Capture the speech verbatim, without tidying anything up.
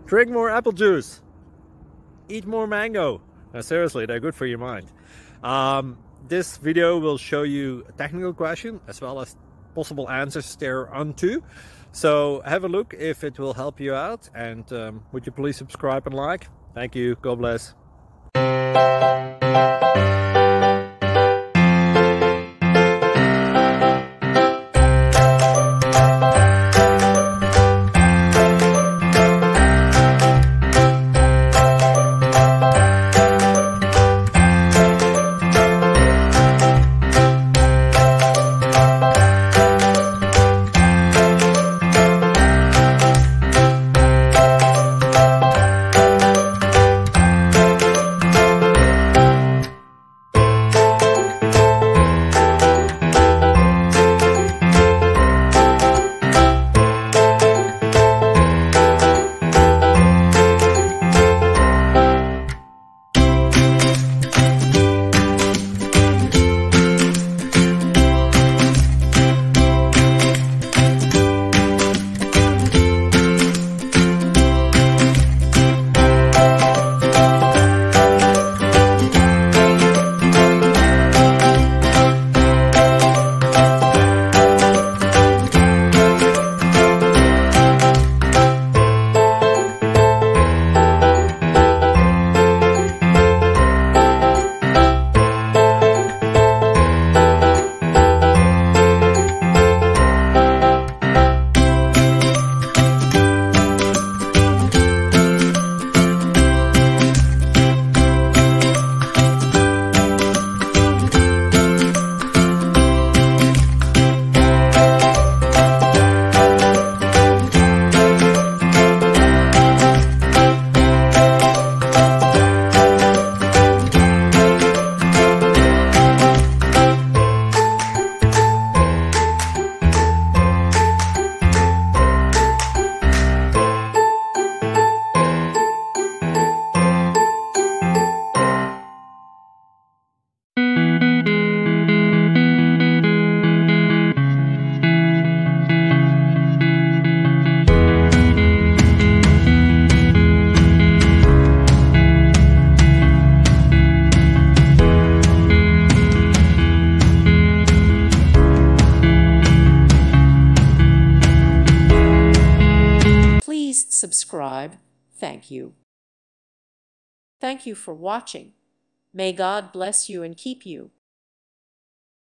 Drink more apple juice. Eat more mango. Now, seriously, they're good for your mind. Um, this video will show you a technical question as well as possible answers thereunto. So have a look if it will help you out, and um, would you please subscribe and like? Thank you. God bless. Please subscribe. Thank you. Thank you for watching. May God bless you and keep you.